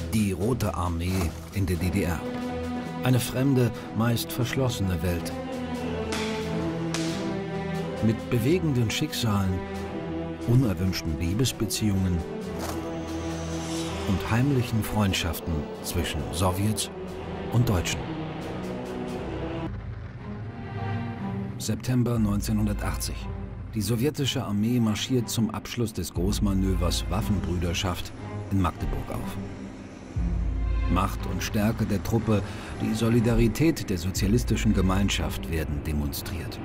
Die Rote Armee in der DDR. Eine fremde, meist verschlossene Welt. Mit bewegenden Schicksalen, unerwünschten Liebesbeziehungen und heimlichen Freundschaften zwischen Sowjets und Deutschen. September 1980. Die sowjetische Armee marschiert zum Abschluss des Großmanövers Waffenbrüderschaft in Magdeburg auf. Macht und Stärke der Truppe, die Solidarität der sozialistischen Gemeinschaft werden demonstriert.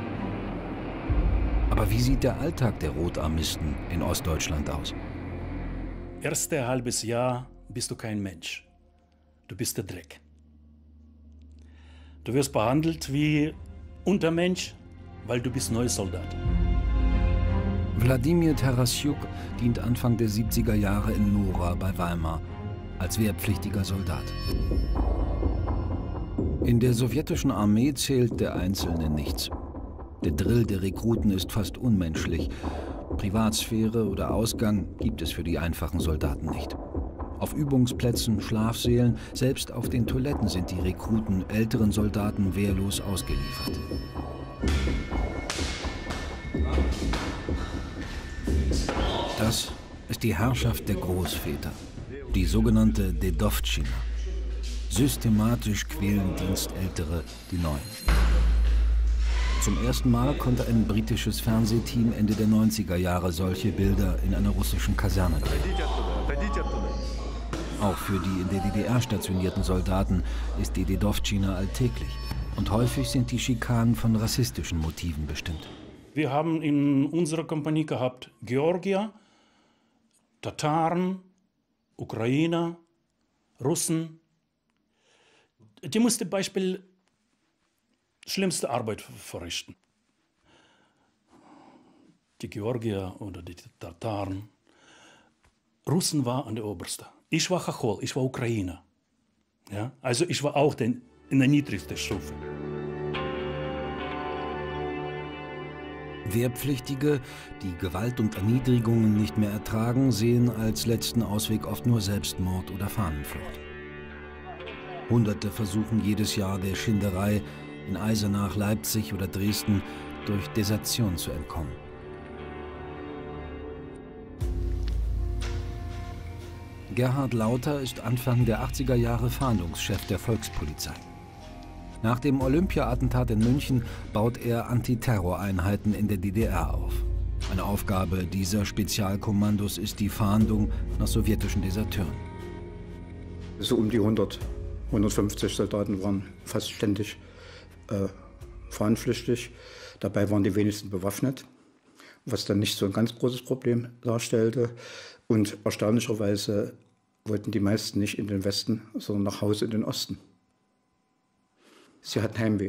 Aber wie sieht der Alltag der Rotarmisten in Ostdeutschland aus? Erste halbes Jahr bist du kein Mensch. Du bist der Dreck. Du wirst behandelt wie Untermensch, weil du bist neuer Soldat. Wladimir Tarassiuk dient Anfang der 70er Jahre in Nora bei Weimar als wehrpflichtiger Soldat. In der sowjetischen Armee zählt der Einzelne nichts. Der Drill der Rekruten ist fast unmenschlich. Privatsphäre oder Ausgang gibt es für die einfachen Soldaten nicht. Auf Übungsplätzen, Schlafsälen, selbst auf den Toiletten sind die Rekruten älteren Soldaten wehrlos ausgeliefert. Das ist die Herrschaft der Großväter, die sogenannte Dedowtschina. Systematisch quälen Dienstältere die Neuen. Zum ersten Mal konnte ein britisches Fernsehteam Ende der 90er Jahre solche Bilder in einer russischen Kaserne drehen. Auch für die in der DDR stationierten Soldaten ist die Dedowtschina alltäglich. Und häufig sind die Schikanen von rassistischen Motiven bestimmt. Wir haben in unserer Kompanie gehabt Georgier, Tataren, Ukrainer, Russen. Die mussten zum Beispiel schlimmste Arbeit verrichten. Die Georgier oder die Tataren. Russen war an der Oberste. Ich war Chachol, ich war Ukrainer. Ja? Also ich war auch in der niedrigsten Stufe. Wehrpflichtige, die Gewalt und Erniedrigungen nicht mehr ertragen, sehen als letzten Ausweg oft nur Selbstmord oder Fahnenflucht. Hunderte versuchen jedes Jahr der Schinderei in Eisenach, Leipzig oder Dresden durch Desertion zu entkommen. Gerhard Lauter ist Anfang der 80er Jahre Fahndungschef der Volkspolizei. Nach dem Olympia-Attentat in München baut er Antiterroreinheiten in der DDR auf. Eine Aufgabe dieser Spezialkommandos ist die Fahndung nach sowjetischen Deserteuren. So um die 150 Soldaten waren fast ständig fahnenflüchtig. Dabei waren die wenigsten bewaffnet, was dann nicht so ein ganz großes Problem darstellte. Und erstaunlicherweise wollten die meisten nicht in den Westen, sondern nach Hause in den Osten. Sie hatten Heimweh.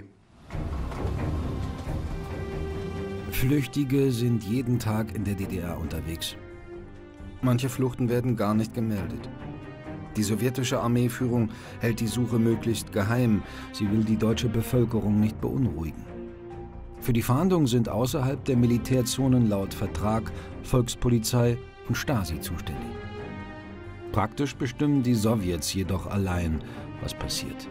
Flüchtige sind jeden Tag in der DDR unterwegs. Manche Fluchten werden gar nicht gemeldet. Die sowjetische Armeeführung hält die Suche möglichst geheim. Sie will die deutsche Bevölkerung nicht beunruhigen. Für die Fahndung sind außerhalb der Militärzonen laut Vertrag Volkspolizei und Stasi zuständig. Praktisch bestimmen die Sowjets jedoch allein, was passiert.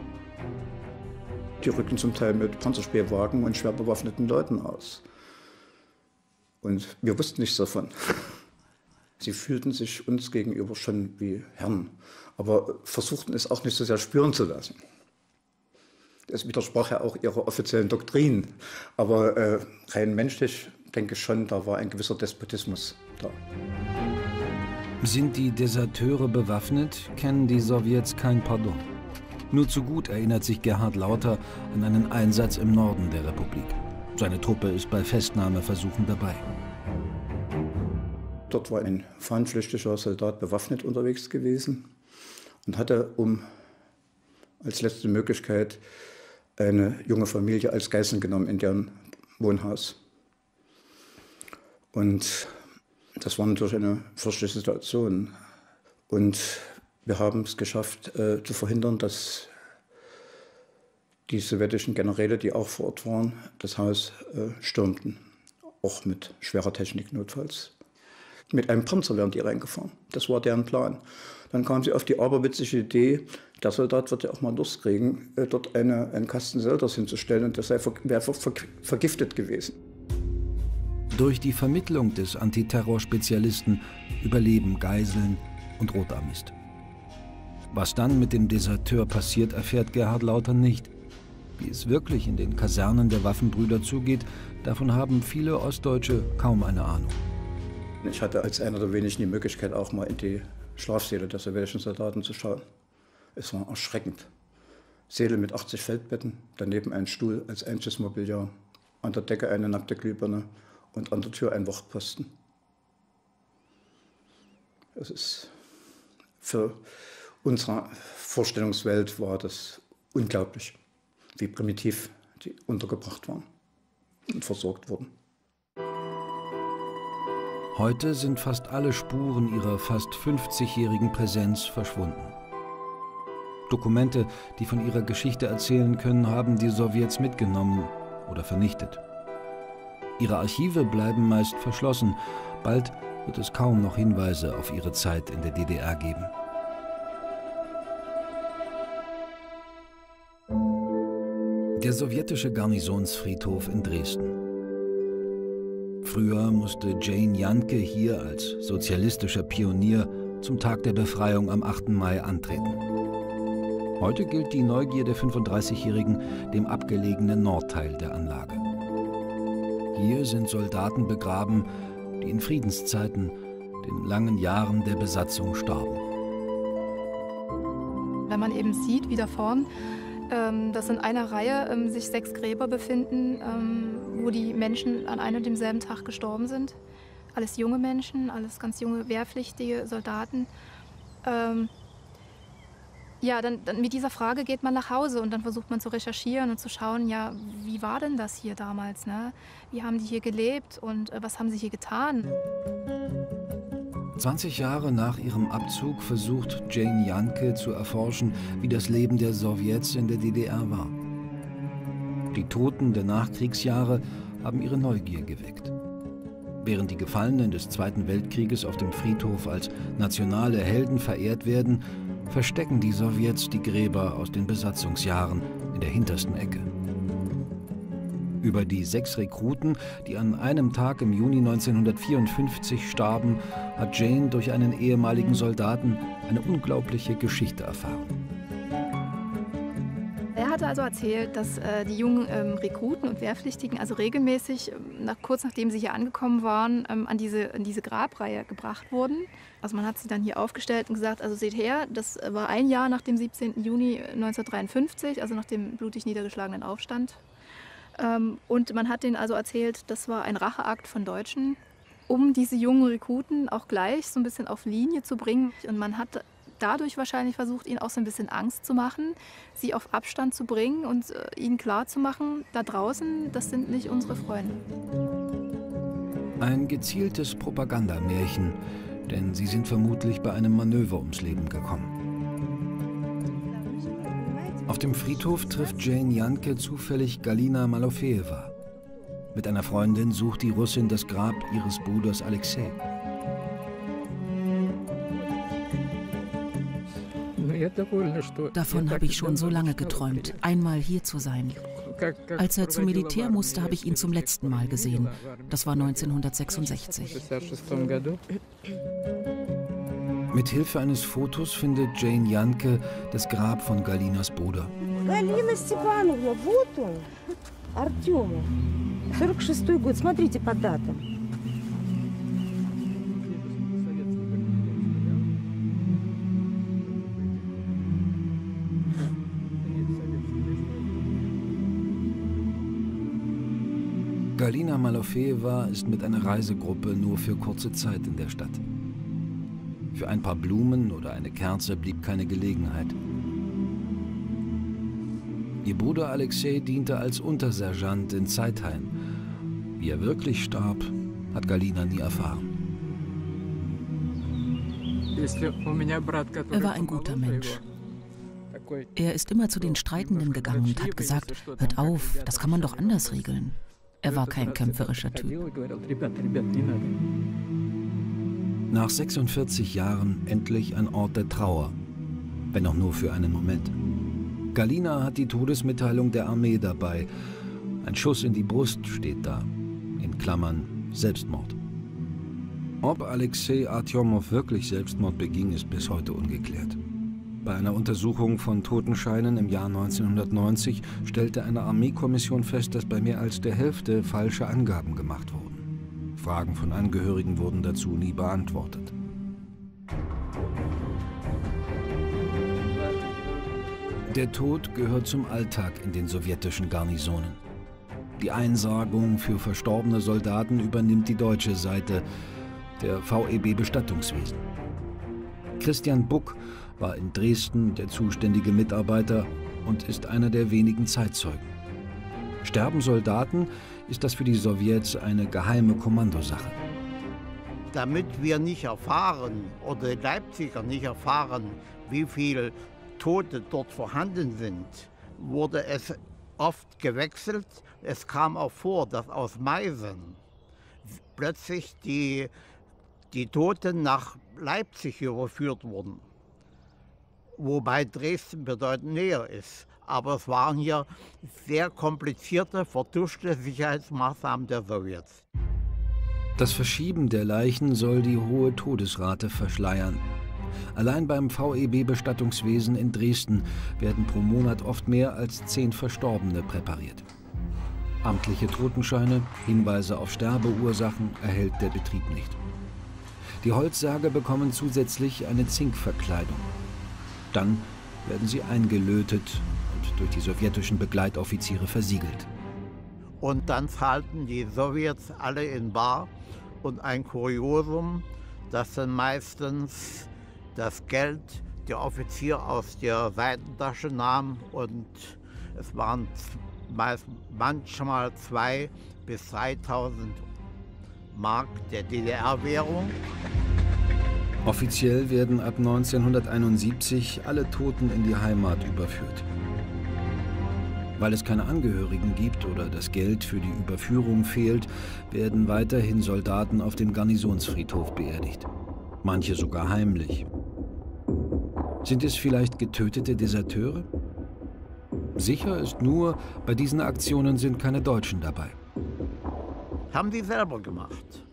Die rücken zum Teil mit Panzerspähwagen und schwer bewaffneten Leuten aus. Und wir wussten nichts davon. Sie fühlten sich uns gegenüber schon wie Herren, aber versuchten es auch nicht so sehr spüren zu lassen. Es widersprach ja auch ihrer offiziellen Doktrin, aber rein menschlich denke ich schon, da war ein gewisser Despotismus da. Sind die Deserteure bewaffnet, kennen die Sowjets kein Pardon. Nur zu gut erinnert sich Gerhard Lauter an einen Einsatz im Norden der Republik. Seine Truppe ist bei Festnahmeversuchen dabei. Dort war ein fahnenflüchtiger Soldat bewaffnet unterwegs gewesen und hatte, als letzte Möglichkeit, eine junge Familie als Geisel genommen in deren Wohnhaus. Und das war natürlich eine fürchterliche Situation. Und wir haben es geschafft, zu verhindern, dass die sowjetischen Generäle, die auch vor Ort waren, das Haus stürmten. Auch mit schwerer Technik notfalls. Mit einem Panzer wären die reingefahren. Das war deren Plan. Dann kamen sie auf die aberwitzige Idee, der Soldat wird ja auch mal Lust kriegen, dort einen Kasten Selters hinzustellen und das wäre vergiftet gewesen. Durch die Vermittlung des Antiterrorspezialisten überleben Geiseln und Rotarmist. Was dann mit dem Deserteur passiert, erfährt Gerhard Lauter nicht. Wie es wirklich in den Kasernen der Waffenbrüder zugeht, davon haben viele Ostdeutsche kaum eine Ahnung. Ich hatte als einer der wenigen die Möglichkeit, auch mal in die Schlafsäle der sowjetischen Soldaten zu schauen. Es war erschreckend. Säle mit 80 Feldbetten, daneben ein Stuhl als Einschiffsmobiliar, an der Decke eine nackte Glühbirne und an der Tür ein Wachtposten. Es ist für unsere Vorstellungswelt war das unglaublich, wie primitiv die untergebracht waren und versorgt wurden. Heute sind fast alle Spuren ihrer fast 50-jährigen Präsenz verschwunden. Dokumente, die von ihrer Geschichte erzählen können, haben die Sowjets mitgenommen oder vernichtet. Ihre Archive bleiben meist verschlossen. Bald wird es kaum noch Hinweise auf ihre Zeit in der DDR geben. Der sowjetische Garnisonsfriedhof in Dresden. Früher musste Jane Janke hier als sozialistischer Pionier zum Tag der Befreiung am 8. Mai antreten. Heute gilt die Neugier der 35-Jährigen dem abgelegenen Nordteil der Anlage. Hier sind Soldaten begraben, die in Friedenszeiten, den langen Jahren der Besatzung, starben. Wenn man eben sieht, wie da vorn, dass in einer Reihe sich 6 Gräber befinden, wo die Menschen an einem und demselben Tag gestorben sind. Alles junge Menschen, alles ganz junge wehrpflichtige Soldaten. Ja, dann mit dieser Frage geht man nach Hause und dann versucht man zu recherchieren und zu schauen, ja, wie war denn das hier damals, ne? Wie haben die hier gelebt und was haben sie hier getan? 20 Jahre nach ihrem Abzug versucht Jane Janke zu erforschen, wie das Leben der Sowjets in der DDR war. Die Toten der Nachkriegsjahre haben ihre Neugier geweckt. Während die Gefallenen des Zweiten Weltkrieges auf dem Friedhof als nationale Helden verehrt werden, verstecken die Sowjets die Gräber aus den Besatzungsjahren in der hintersten Ecke. Über die 6 Rekruten, die an einem Tag im Juni 1954 starben, hat Jane durch einen ehemaligen Soldaten eine unglaubliche Geschichte erfahren. Er hatte also erzählt, dass die jungen Rekruten und Wehrpflichtigen also regelmäßig, kurz nachdem sie hier angekommen waren, an diese Grabreihe gebracht wurden. Also man hat sie dann hier aufgestellt und gesagt, also seht her, das war ein Jahr nach dem 17. Juni 1953, also nach dem blutig niedergeschlagenen Aufstand. Und man hat denen also erzählt, das war ein Racheakt von Deutschen, um diese jungen Rekruten auch gleich so ein bisschen auf Linie zu bringen. Und man hat dadurch wahrscheinlich versucht, ihnen auch so ein bisschen Angst zu machen, sie auf Abstand zu bringen und ihnen klarzumachen, da draußen, das sind nicht unsere Freunde. Ein gezieltes Propagandamärchen, denn sie sind vermutlich bei einem Manöver ums Leben gekommen. Auf dem Friedhof trifft Jane Janke zufällig Galina Malofejewa. Mit einer Freundin sucht die Russin das Grab ihres Bruders Alexei. Davon habe ich schon so lange geträumt, einmal hier zu sein. Als er zum Militär musste, habe ich ihn zum letzten Mal gesehen. Das war 1966. Mit Hilfe eines Fotos findet Jane Janke das Grab von Galinas Bruder. Галина Степановна, вот он, Артёма. 46-й год, смотрите по датам. Galina Malofejewa ist mit einer Reisegruppe nur für kurze Zeit in der Stadt. Für ein paar Blumen oder eine Kerze blieb keine Gelegenheit. Ihr Bruder Alexei diente als Untersergeant in Zeitheim. Wie er wirklich starb, hat Galina nie erfahren. Er war ein guter Mensch. Er ist immer zu den Streitenden gegangen und hat gesagt, hört auf, das kann man doch anders regeln. Er war kein kämpferischer Typ. Nach 46 Jahren endlich ein Ort der Trauer, wenn auch nur für einen Moment. Galina hat die Todesmitteilung der Armee dabei. Ein Schuss in die Brust steht da, in Klammern Selbstmord. Ob Alexei Artjomow wirklich Selbstmord beging, ist bis heute ungeklärt. Bei einer Untersuchung von Totenscheinen im Jahr 1990 stellte eine Armeekommission fest, dass bei mehr als der Hälfte falsche Angaben gemacht wurden. Fragen von Angehörigen wurden dazu nie beantwortet. Der Tod gehört zum Alltag in den sowjetischen Garnisonen. Die Einsagung für verstorbene Soldaten übernimmt die deutsche Seite, der VEB Bestattungswesen. Christian Buck war in Dresden der zuständige Mitarbeiter und ist einer der wenigen Zeitzeugen. Sterben Soldaten, ist das für die Sowjets eine geheime Kommandosache. Damit wir nicht erfahren, oder die Leipziger nicht erfahren, wie viele Tote dort vorhanden sind, wurde es oft gewechselt. Es kam auch vor, dass aus Meißen plötzlich die Toten nach Leipzig überführt wurden. Wobei Dresden bedeutend näher ist. Aber es waren hier sehr komplizierte, vertuschte Sicherheitsmaßnahmen der Sowjets. Das Verschieben der Leichen soll die hohe Todesrate verschleiern. Allein beim VEB Bestattungswesen in Dresden werden pro Monat oft mehr als 10 Verstorbene präpariert. Amtliche Totenscheine, Hinweise auf Sterbeursachen erhält der Betrieb nicht. Die Holzsärge bekommen zusätzlich eine Zinkverkleidung. Dann werden sie eingelötet und durch die sowjetischen Begleitoffiziere versiegelt. Und dann zahlten die Sowjets alle in bar. Und ein Kuriosum, das dann meistens das Geld der Offizier aus der Seitentasche nahm. Und es waren manchmal 2.000 bis 3.000 Mark der DDR-Währung. Offiziell werden ab 1971 alle Toten in die Heimat überführt. Weil es keine Angehörigen gibt oder das Geld für die Überführung fehlt, werden weiterhin Soldaten auf dem Garnisonsfriedhof beerdigt. Manche sogar heimlich. Sind es vielleicht getötete Deserteure? Sicher ist nur, bei diesen Aktionen sind keine Deutschen dabei. Haben die selber gemacht.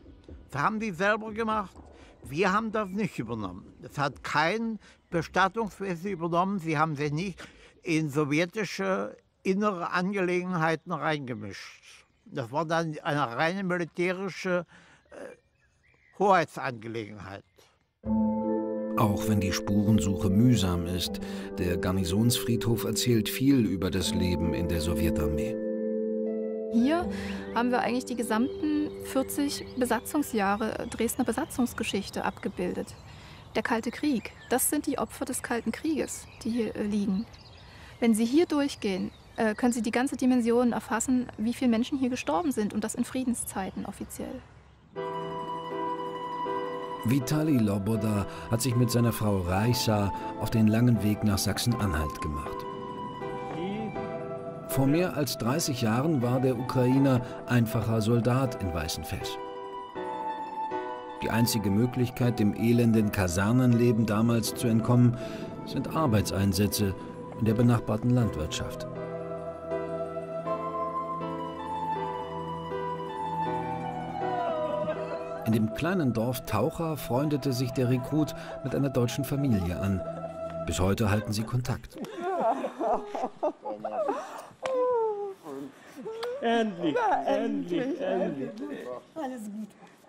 Wir haben das nicht übernommen. Das hat kein Bestattungswesen übernommen. Sie haben sich nicht in sowjetische innere Angelegenheiten reingemischt. Das war dann eine reine militärische Hoheitsangelegenheit. Auch wenn die Spurensuche mühsam ist, der Garnisonsfriedhof erzählt viel über das Leben in der Sowjetarmee. Hier haben wir eigentlich die gesamten 40 Besatzungsjahre Dresdner Besatzungsgeschichte abgebildet. Der Kalte Krieg, das sind die Opfer des Kalten Krieges, die hier liegen. Wenn Sie hier durchgehen, können Sie die ganze Dimension erfassen, wie viele Menschen hier gestorben sind, und das in Friedenszeiten offiziell. Vitali Loboda hat sich mit seiner Frau Raisa auf den langen Weg nach Sachsen-Anhalt gemacht. Vor mehr als 30 Jahren war der Ukrainer einfacher Soldat in Weißenfels. Die einzige Möglichkeit, dem elenden Kasernenleben damals zu entkommen, sind Arbeitseinsätze in der benachbarten Landwirtschaft. In dem kleinen Dorf Taucher freundete sich der Rekrut mit einer deutschen Familie an. Bis heute halten sie Kontakt. Endlich, endlich, endlich. Alles gut.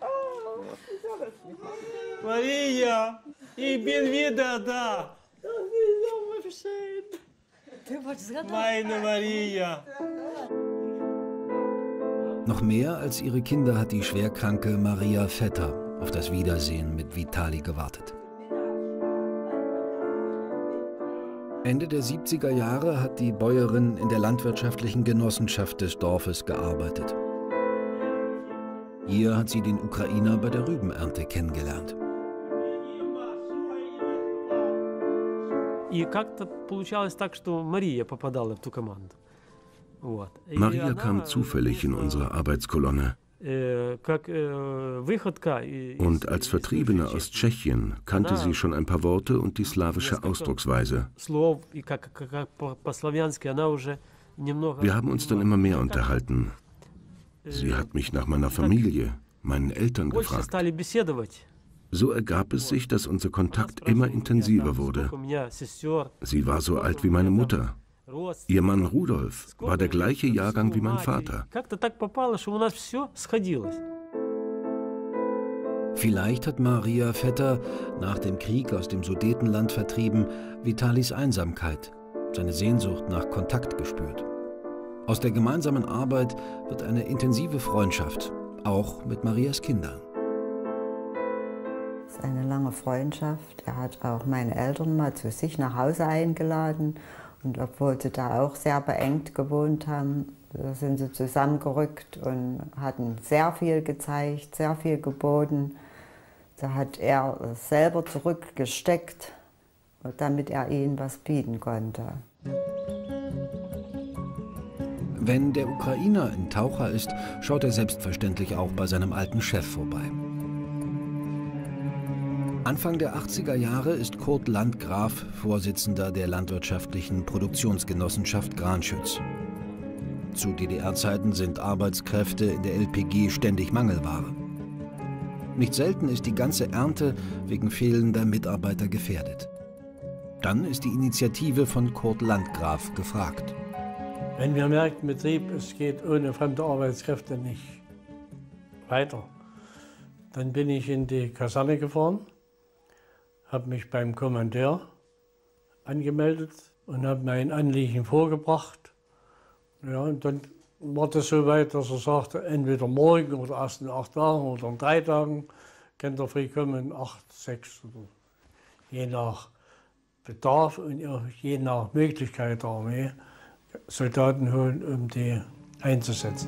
Maria, ich bin wieder da. Meine Maria. Noch mehr als ihre Kinder hat die schwerkranke Maria Vetter auf das Wiedersehen mit Vitali gewartet. Ende der 70er Jahre hat die Bäuerin in der landwirtschaftlichen Genossenschaft des Dorfes gearbeitet. Hier hat sie den Ukrainer bei der Rübenernte kennengelernt. Maria kam zufällig in unsere Arbeitskolonne. Und als Vertriebene aus Tschechien kannte sie schon ein paar Worte und die slawische Ausdrucksweise. Wir haben uns dann immer mehr unterhalten. Sie hat mich nach meiner Familie, meinen Eltern gefragt. So ergab es sich, dass unser Kontakt immer intensiver wurde. Sie war so alt wie meine Mutter. Ihr Mann Rudolf war der gleiche Jahrgang wie mein Vater. Vielleicht hat Maria Vetter nach dem Krieg aus dem Sudetenland vertrieben Vitalis Einsamkeit, seine Sehnsucht nach Kontakt gespürt. Aus der gemeinsamen Arbeit wird eine intensive Freundschaft, auch mit Marias Kindern. Es ist eine lange Freundschaft. Er hat auch meine Eltern mal zu sich nach Hause eingeladen. Und obwohl sie da auch sehr beengt gewohnt haben, sind sie zusammengerückt und hatten sehr viel gezeigt, sehr viel geboten. Da hat er selber zurückgesteckt, damit er ihnen was bieten konnte. Wenn der Ukrainer in Taucha ist, schaut er selbstverständlich auch bei seinem alten Chef vorbei. Anfang der 80er Jahre ist Kurt Landgraf Vorsitzender der landwirtschaftlichen Produktionsgenossenschaft Granschütz. Zu DDR-Zeiten sind Arbeitskräfte in der LPG ständig Mangelware. Nicht selten ist die ganze Ernte wegen fehlender Mitarbeiter gefährdet. Dann ist die Initiative von Kurt Landgraf gefragt. Wenn wir merken, Betrieb, es geht ohne fremde Arbeitskräfte nicht weiter, dann bin ich in die Kaserne gefahren, habe mich beim Kommandeur angemeldet und habe mein Anliegen vorgebracht. Ja, und dann war das so weit, dass er sagte, entweder morgen oder erst in 8 Tagen oder in 3 Tagen könnt ihr frei kommen, 8, 6 oder je nach Bedarf und je nach Möglichkeit der Armee Soldaten holen, um die einzusetzen.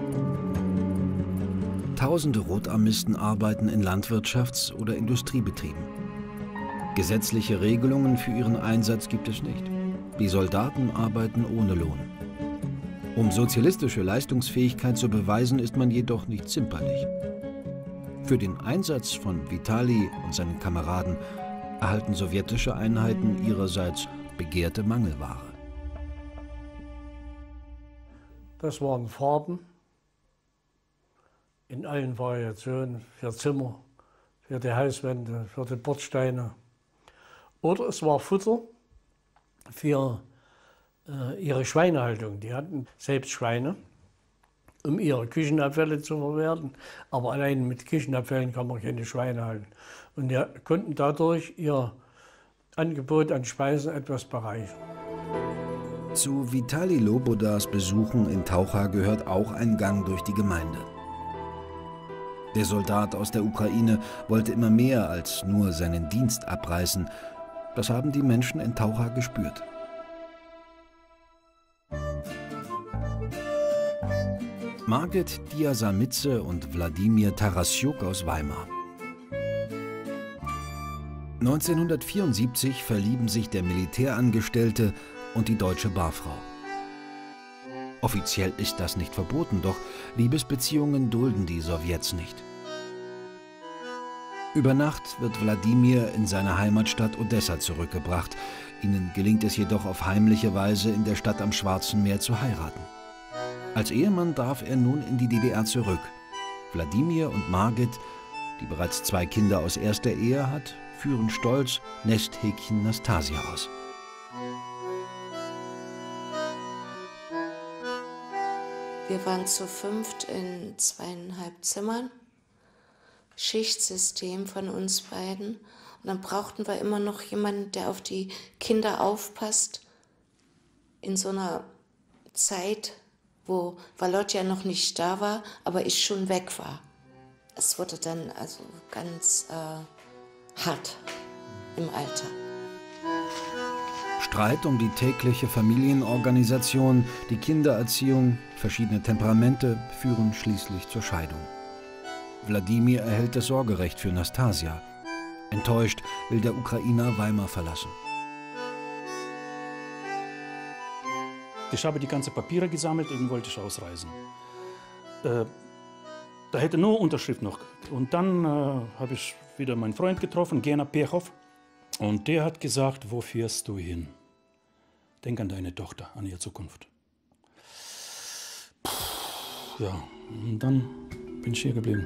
Tausende Rotarmisten arbeiten in Landwirtschafts- oder Industriebetrieben. Gesetzliche Regelungen für ihren Einsatz gibt es nicht. Die Soldaten arbeiten ohne Lohn. Um sozialistische Leistungsfähigkeit zu beweisen, ist man jedoch nicht zimperlich. Für den Einsatz von Vitali und seinen Kameraden erhalten sowjetische Einheiten ihrerseits begehrte Mangelware. Das waren Farben in allen Variationen für Zimmer, für die Hauswände, für die Bordsteine. Oder es war Futter für ihre Schweinehaltung. Die hatten selbst Schweine, um ihre Küchenabfälle zu verwerten. Aber allein mit Küchenabfällen kann man keine Schweine halten. Und die konnten dadurch ihr Angebot an Speisen etwas bereichern. Zu Vitali Lobodas Besuchen in Taucha gehört auch ein Gang durch die Gemeinde. Der Soldat aus der Ukraine wollte immer mehr als nur seinen Dienst abreißen. Das haben die Menschen in Taucha gespürt. Margit Diasamitze und Wladimir Tarassiuk aus Weimar. 1974 verlieben sich der Militärangestellte und die deutsche Barfrau. Offiziell ist das nicht verboten, doch Liebesbeziehungen dulden die Sowjets nicht. Über Nacht wird Wladimir in seine Heimatstadt Odessa zurückgebracht. Ihnen gelingt es jedoch auf heimliche Weise, in der Stadt am Schwarzen Meer zu heiraten. Als Ehemann darf er nun in die DDR zurück. Wladimir und Margit, die bereits 2 Kinder aus erster Ehe hat, führen stolz Nesthäkchen Nastasia aus. Wir waren zu 5 in 2,5 Zimmern, Schichtsystem von uns beiden. Und dann brauchten wir immer noch jemanden, der auf die Kinder aufpasst. In so einer Zeit, wo Volodja noch nicht da war, aber ich schon weg war. Es wurde dann also ganz hart im Alter. Streit um die tägliche Familienorganisation, die Kindererziehung, verschiedene Temperamente führen schließlich zur Scheidung. Wladimir erhält das Sorgerecht für Nastasia. Enttäuscht will der Ukrainer Weimar verlassen. Ich habe die ganzen Papiere gesammelt und wollte ich ausreisen. Da hätte nur Unterschrift noch. Und dann habe ich wieder meinen Freund getroffen, Gena Pechow. Und der hat gesagt, wo fährst du hin? Denk an deine Tochter, an ihre Zukunft. Ja, und dann bin ich hier geblieben.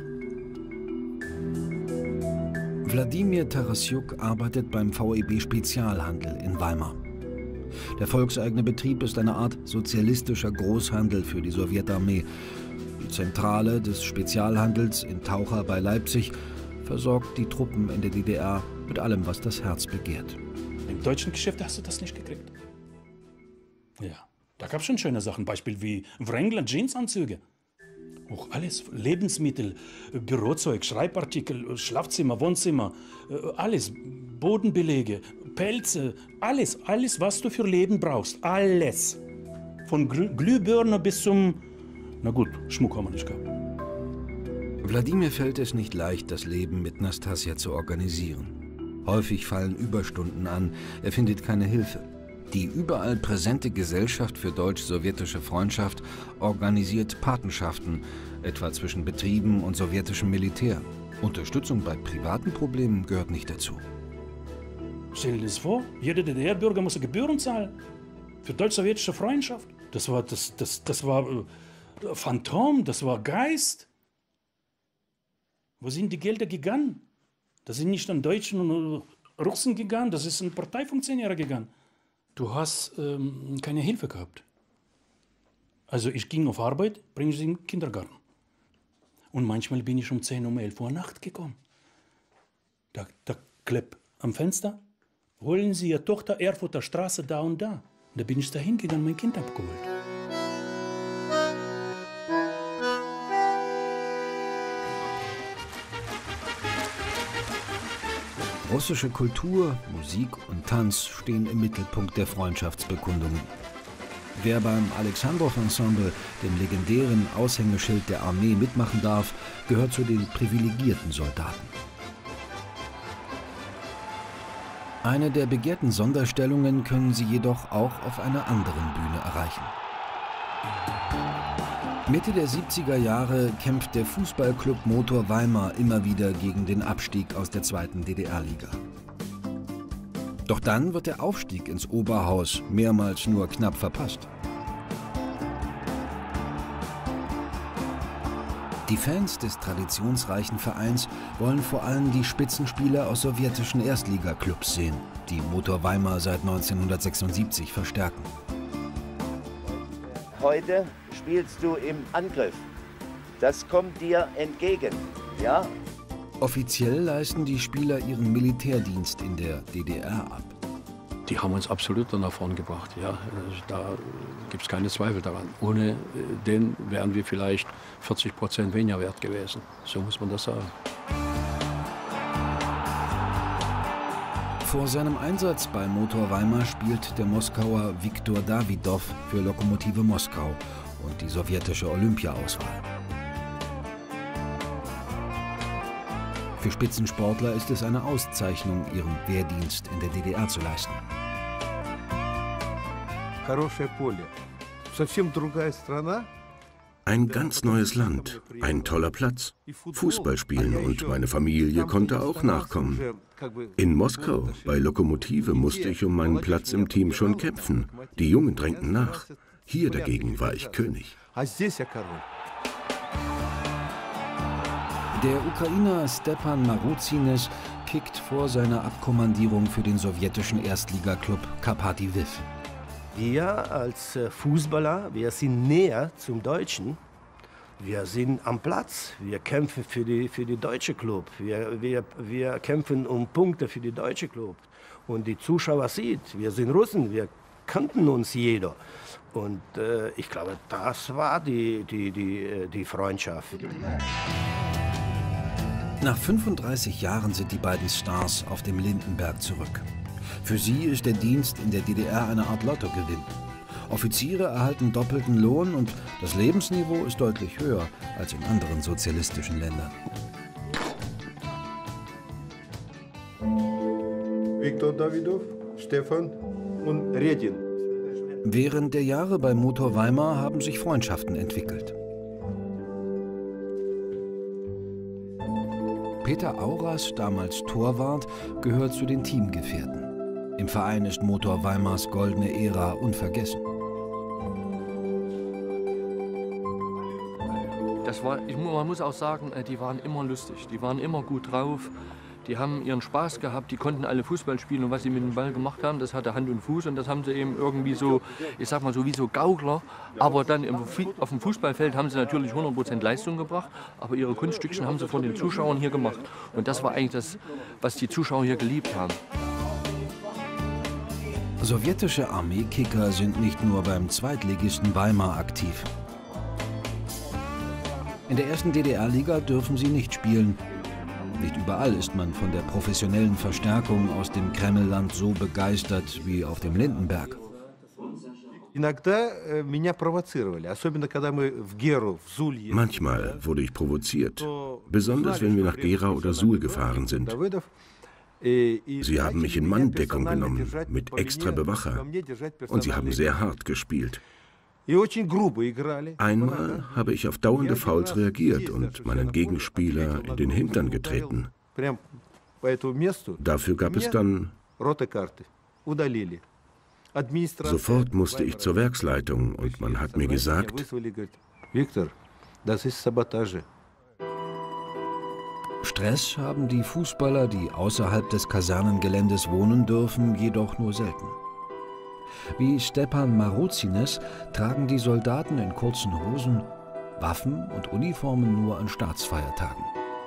Wladimir Tarassiuk arbeitet beim VEB Spezialhandel in Weimar. Der volkseigene Betrieb ist eine Art sozialistischer Großhandel für die Sowjetarmee. Die Zentrale des Spezialhandels in Taucha bei Leipzig versorgt die Truppen in der DDR mit allem, was das Herz begehrt. Im deutschen Geschäft hast du das nicht gekriegt. Ja, da gab es schon schöne Sachen, Beispiel wie Wrangler Jeansanzüge. Auch alles, Lebensmittel, Bürozeug, Schreibartikel, Schlafzimmer, Wohnzimmer, alles, Bodenbelege, Pelze, alles, was du für Leben brauchst, alles. Von Glühbirne bis zum, na gut, Schmuck haben wir nicht gehabt. Wladimir fällt es nicht leicht, das Leben mit Nastassja zu organisieren. Häufig fallen Überstunden an, er findet keine Hilfe. Die überall präsente Gesellschaft für deutsch-sowjetische Freundschaft organisiert Patenschaften, etwa zwischen Betrieben und sowjetischem Militär. Unterstützung bei privaten Problemen gehört nicht dazu. Stell dir das vor, jeder DDR-Bürger muss Gebühren zahlen für deutsch-sowjetische Freundschaft. Das war Phantom, das war Geist. Wo sind die Gelder gegangen? Das sind nicht an Deutschen und Russen gegangen, das ist an Parteifunktionäre gegangen. Du hast keine Hilfe gehabt. Also ich ging auf Arbeit, bringe sie in den Kindergarten. Und manchmal bin ich um 10 Uhr, 11 Uhr Nacht gekommen. Da klepp am Fenster, holen Sie Ihre Tochter Erfurter Straße da und da. Da bin ich da hingegangen, mein Kind abgeholt. Russische Kultur, Musik und Tanz stehen im Mittelpunkt der Freundschaftsbekundungen. Wer beim Alexandrow-Ensemble, dem legendären Aushängeschild der Armee, mitmachen darf, gehört zu den privilegierten Soldaten. Eine der begehrten Sonderstellungen können sie jedoch auch auf einer anderen Bühne erreichen. Mitte der 70er Jahre kämpft der Fußballclub Motor Weimar immer wieder gegen den Abstieg aus der 2. DDR-Liga. Doch dann wird der Aufstieg ins Oberhaus mehrmals nur knapp verpasst. Die Fans des traditionsreichen Vereins wollen vor allem die Spitzenspieler aus sowjetischen Erstligaklubs sehen, die Motor Weimar seit 1976 verstärken. Heute spielst du im Angriff. Das kommt dir entgegen, ja? Offiziell leisten die Spieler ihren Militärdienst in der DDR ab. Die haben uns absolut nach vorn gebracht, ja. Da gibt es keine Zweifel daran. Ohne den wären wir vielleicht 40% weniger wert gewesen. So muss man das sagen. Vor seinem Einsatz bei Motor Weimar spielt der Moskauer Viktor Dawidow für Lokomotive Moskau und die sowjetische Olympia-Auswahl. Für Spitzensportler ist es eine Auszeichnung, ihren Wehrdienst in der DDR zu leisten. Ein ganz neues Land, ein toller Platz. Fußball spielen und meine Familie konnte auch nachkommen. In Moskau, bei Lokomotive, musste ich um meinen Platz im Team schon kämpfen. Die Jungen drängten nach. Hier dagegen war ich König. Der Ukrainer Stepan Maruzines kickt vor seiner Abkommandierung für den sowjetischen Erstligaklub Karpaty Lwiw. Wir als Fußballer, wir sind näher zum Deutschen. Wir sind am Platz. Wir kämpfen für die deutsche Club. Wir kämpfen um Punkte für die deutsche Club. Und die Zuschauer sehen, wir sind Russen, wir kannten uns jeder. Und ich glaube, das war die Freundschaft. Nach 35 Jahren sind die beiden Stars auf dem Lindenberg zurück. Für sie ist der Dienst in der DDR eine Art Lottogewinn. Offiziere erhalten doppelten Lohn und das Lebensniveau ist deutlich höher als in anderen sozialistischen Ländern. Viktor Dawidow, Stefan und Redin. Während der Jahre bei Motor Weimar haben sich Freundschaften entwickelt. Peter Auras, damals Torwart, gehört zu den Teamgefährten. Im Verein ist Motor Weimars goldene Ära unvergessen. Man muss auch sagen, die waren immer lustig, die waren immer gut drauf, die haben ihren Spaß gehabt, die konnten alle Fußball spielen und was sie mit dem Ball gemacht haben, das hatte Hand und Fuß und das haben sie eben irgendwie so, ich sag mal so wie so Gaukler, aber dann auf dem Fußballfeld haben sie natürlich 100% Leistung gebracht, aber ihre Kunststückchen haben sie von den Zuschauern hier gemacht und das war eigentlich das, was die Zuschauer hier geliebt haben. Sowjetische Armeekicker sind nicht nur beim Zweitligisten Weimar aktiv. In der ersten DDR-Liga dürfen sie nicht spielen. Nicht überall ist man von der professionellen Verstärkung aus dem Kremlland so begeistert wie auf dem Lindenberg. Manchmal wurde ich provoziert, besonders wenn wir nach Gera oder Suhl gefahren sind. Sie haben mich in Manndeckung genommen, mit extra Bewacher, und sie haben sehr hart gespielt. Einmal habe ich auf dauernde Fouls reagiert und meinen Gegenspieler in den Hintern getreten. Dafür gab es dann... Sofort musste ich zur Werksleitung und man hat mir gesagt, Viktor, das ist Sabotage. Stress haben die Fußballer, die außerhalb des Kasernengeländes wohnen dürfen, jedoch nur selten. Wie Stepan Marozines tragen die Soldaten in kurzen Hosen Waffen und Uniformen nur an Staatsfeiertagen.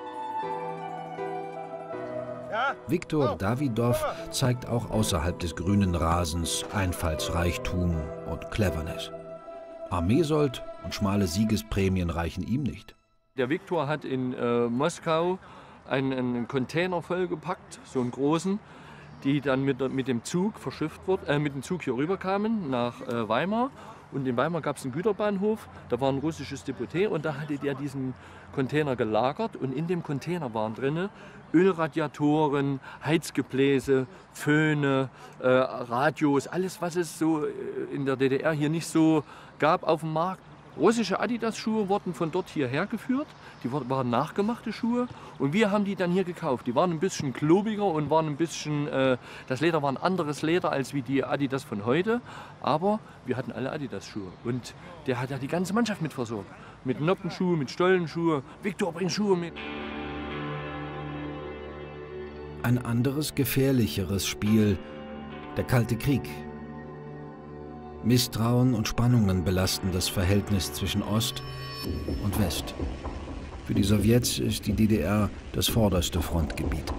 Viktor Davidov zeigt auch außerhalb des grünen Rasens Einfallsreichtum und Cleverness. Armeesold und schmale Siegesprämien reichen ihm nicht. Der Viktor hat in Moskau einen Container vollgepackt, so einen großen, die dann mit dem Zug verschifft wurden, mit dem Zug hier rüberkamen nach Weimar. Und in Weimar gab es einen Güterbahnhof, da war ein russisches Deputé und da hatte der diesen Container gelagert und in dem Container waren drin Ölradiatoren, Heizgebläse, Föhne, Radios, alles was es so in der DDR hier nicht so gab auf dem Markt. Russische Adidas-Schuhe wurden von dort hierher geführt, die waren nachgemachte Schuhe und wir haben die dann hier gekauft. Die waren ein bisschen klobiger und waren ein bisschen, das Leder war ein anderes Leder als wie die Adidas von heute, aber wir hatten alle Adidas-Schuhe und der hat ja die ganze Mannschaft mit versorgt. Mit Noppenschuhe, mit Stollenschuhe, Viktor bringt Schuhe mit. Ein anderes, gefährlicheres Spiel, der Kalte Krieg. Misstrauen und Spannungen belasten das Verhältnis zwischen Ost und West. Für die Sowjets ist die DDR das vorderste Frontgebiet.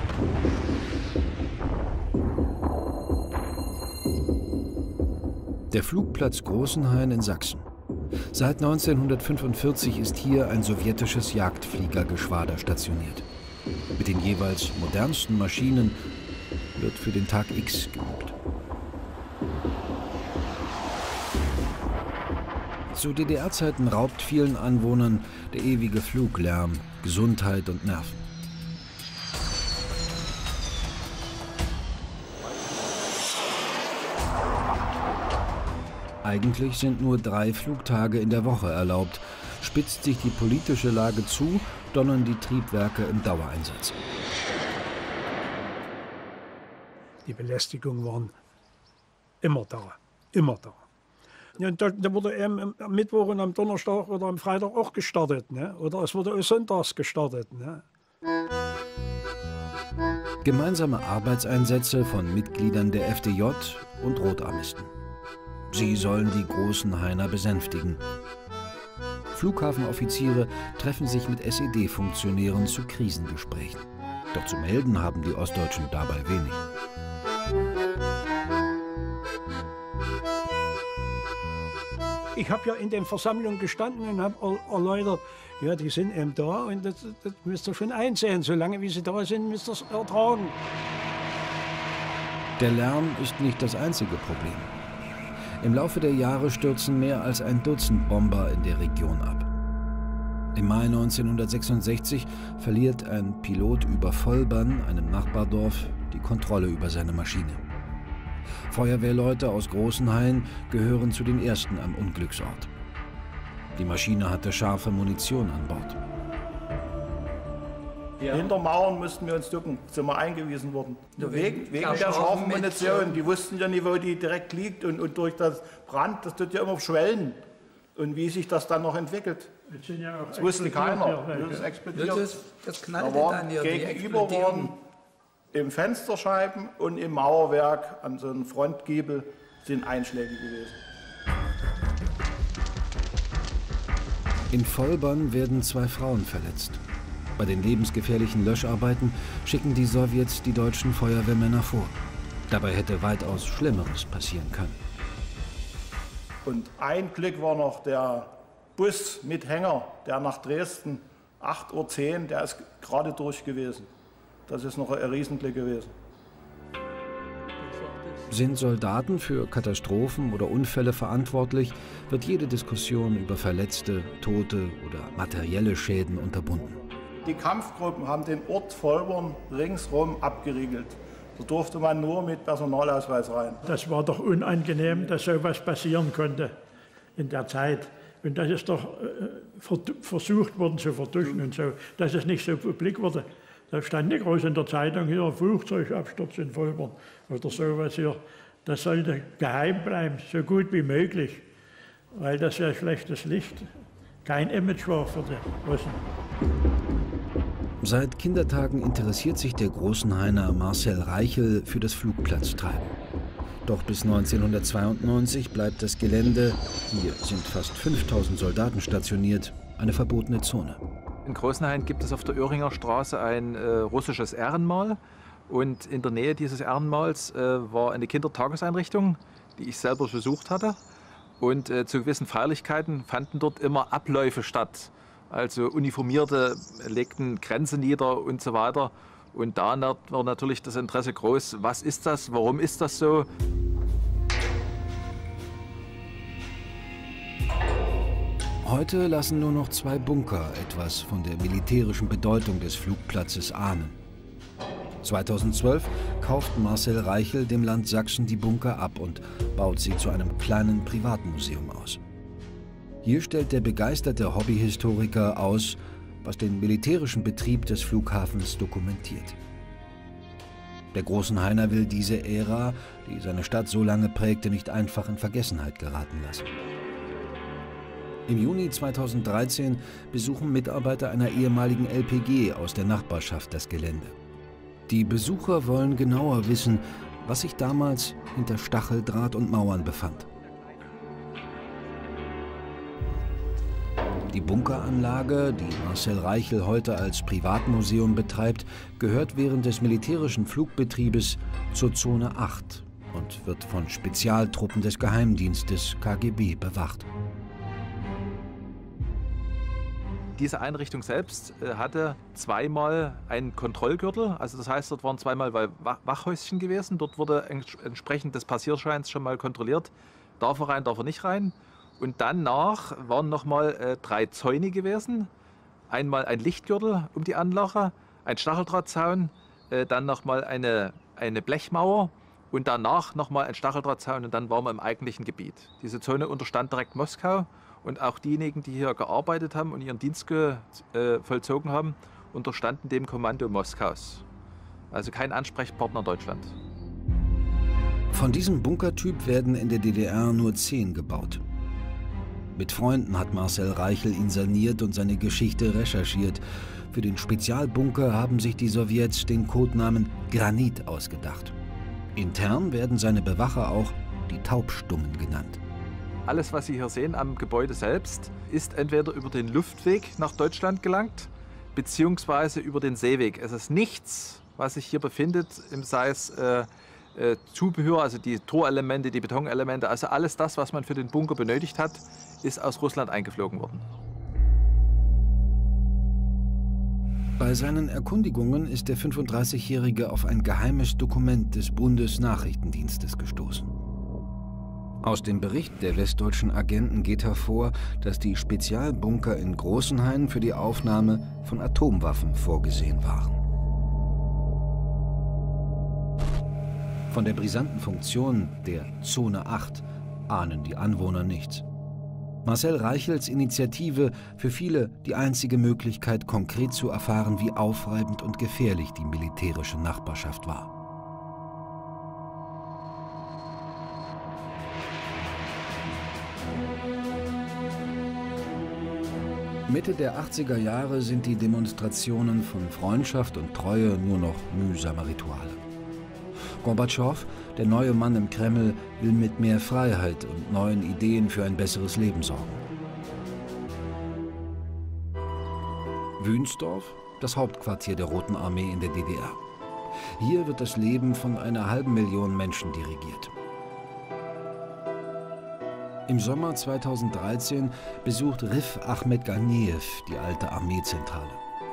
Der Flugplatz Großenhain in Sachsen. Seit 1945 ist hier ein sowjetisches Jagdfliegergeschwader stationiert. Mit den jeweils modernsten Maschinen wird für den Tag X geübt. Zu DDR-Zeiten raubt vielen Anwohnern der ewige Fluglärm Gesundheit und Nerven. Eigentlich sind nur 3 Flugtage in der Woche erlaubt. Spitzt sich die politische Lage zu, donnern die Triebwerke im Dauereinsatz. Die Belästigungen waren immer da, immer da. Ja, da wurde eben am Mittwoch und am Donnerstag oder am Freitag auch gestartet, ne? Oder es wurde auch sonntags gestartet. Ne? Gemeinsame Arbeitseinsätze von Mitgliedern der FDJ und Rotarmisten. Sie sollen die Großenhainer besänftigen. Flughafenoffiziere treffen sich mit SED-Funktionären zu Krisengesprächen. Doch zu melden haben die Ostdeutschen dabei wenig. Ich habe ja in den Versammlungen gestanden und habe erläutert, ja, die sind eben da und das müsst ihr schon einsehen. Solange wie sie da sind, müsst ihr es ertragen. Der Lärm ist nicht das einzige Problem. Im Laufe der Jahre stürzen mehr als ein Dutzend Bomber in der Region ab. Im Mai 1966 verliert ein Pilot über Vollbann, einem Nachbardorf, die Kontrolle über seine Maschine. Feuerwehrleute aus Großenhain gehören zu den ersten am Unglücksort. Die Maschine hatte scharfe Munition an Bord. Hinter Mauern mussten wir uns ducken, sind wir eingewiesen worden. Wegen der scharfen Munition. Die wussten ja nicht, wo die direkt liegt. Und durch das Brand, das tut ja immer schwellen. Und wie sich das dann noch entwickelt, das wusste keiner. Das explodiert. Das knallte dann ja. Gegenüber waren im Fensterscheiben und im Mauerwerk an so einem Frontgiebel sind Einschläge gewesen. In Vollbonn werden 2 Frauen verletzt. Bei den lebensgefährlichen Löscharbeiten schicken die Sowjets die deutschen Feuerwehrmänner vor. Dabei hätte weitaus Schlimmeres passieren können. Und ein Glück war noch der Bus mit Hänger, der nach Dresden 8:10 Uhr, der ist gerade durch gewesen. Das ist noch ein Riesenglück gewesen. Sind Soldaten für Katastrophen oder Unfälle verantwortlich, wird jede Diskussion über Verletzte, Tote oder materielle Schäden unterbunden. Die Kampfgruppen haben den Ort Vollbonn ringsherum abgeriegelt. Da durfte man nur mit Personalausweis rein. Das war doch unangenehm, dass so etwas passieren konnte in der Zeit. Und das ist doch versucht worden zu vertuschen und so, dass es nicht so publik wurde. Da stand nicht groß in der Zeitung, hier Flugzeugabsturz in Vollbonn oder sowas hier. Das sollte geheim bleiben, so gut wie möglich, weil das ja schlechtes Licht, kein Image war für die Russen. Seit Kindertagen interessiert sich der Großenhainer Marcel Reichel für das Flugplatztreiben. Doch bis 1992 bleibt das Gelände, hier sind fast 5000 Soldaten stationiert, eine verbotene Zone. In Großenhain gibt es auf der Oehringer Straße ein russisches Ehrenmal. Und in der Nähe dieses Ehrenmals war eine Kindertageseinrichtung, die ich selber besucht hatte. Und zu gewissen Feierlichkeiten fanden dort immer Abläufe statt. Also Uniformierte legten Grenze nieder und so weiter. Und da war natürlich das Interesse groß, was ist das, warum ist das so? Heute lassen nur noch 2 Bunker etwas von der militärischen Bedeutung des Flugplatzes ahnen. 2012 kauft Marcel Reichel dem Land Sachsen die Bunker ab und baut sie zu einem kleinen Privatmuseum aus. Hier stellt der begeisterte Hobbyhistoriker aus, was den militärischen Betrieb des Flughafens dokumentiert. Der Großenhainer will diese Ära, die seine Stadt so lange prägte, nicht einfach in Vergessenheit geraten lassen. Im Juni 2013 besuchen Mitarbeiter einer ehemaligen LPG aus der Nachbarschaft das Gelände. Die Besucher wollen genauer wissen, was sich damals hinter Stacheldraht und Mauern befand. Die Bunkeranlage, die Marcel Reichel heute als Privatmuseum betreibt, gehört während des militärischen Flugbetriebes zur Zone 8 und wird von Spezialtruppen des Geheimdienstes KGB bewacht. Diese Einrichtung selbst hatte zweimal einen Kontrollgürtel, also das heißt, dort waren zweimal Wachhäuschen gewesen. Dort wurde entsprechend des Passierscheins schon mal kontrolliert, darf er rein, darf er nicht rein. Und danach waren nochmal 3 Zäune gewesen, einmal ein Lichtgürtel um die Anlache, ein Stacheldrahtzaun, dann nochmal eine Blechmauer und danach nochmal ein Stacheldrahtzaun und dann waren wir im eigentlichen Gebiet. Diese Zone unterstand direkt Moskau. Und auch diejenigen, die hier gearbeitet haben und ihren Dienst vollzogen haben, unterstanden dem Kommando Moskaus. Also kein Ansprechpartner Deutschland. Von diesem Bunkertyp werden in der DDR nur 10 gebaut. Mit Freunden hat Marcel Reichel ihn saniert und seine Geschichte recherchiert. Für den Spezialbunker haben sich die Sowjets den Codenamen Granit ausgedacht. Intern werden seine Bewacher auch die Taubstummen genannt. Alles, was Sie hier sehen am Gebäude selbst, ist entweder über den Luftweg nach Deutschland gelangt, beziehungsweise über den Seeweg. Es ist nichts, was sich hier befindet, sei es Zubehör, also die Torelemente, die Betonelemente, also alles das, was man für den Bunker benötigt hat, ist aus Russland eingeflogen worden. Bei seinen Erkundigungen ist der 35-Jährige auf ein geheimes Dokument des Bundesnachrichtendienstes gestoßen. Aus dem Bericht der westdeutschen Agenten geht hervor, dass die Spezialbunker in Großenhain für die Aufnahme von Atomwaffen vorgesehen waren. Von der brisanten Funktion der Zone 8 ahnen die Anwohner nichts. Marcel Reichels Initiative für viele die einzige Möglichkeit, konkret zu erfahren, wie aufreibend und gefährlich die militärische Nachbarschaft war. Mitte der 80er Jahre sind die Demonstrationen von Freundschaft und Treue nur noch mühsame Rituale. Gorbatschow, der neue Mann im Kreml, will mit mehr Freiheit und neuen Ideen für ein besseres Leben sorgen. Wünsdorf, das Hauptquartier der Roten Armee in der DDR. Hier wird das Leben von einer halben Million Menschen dirigiert. Im Sommer 2013 besucht Rif Ahmed Ganeev die alte Armeezentrale.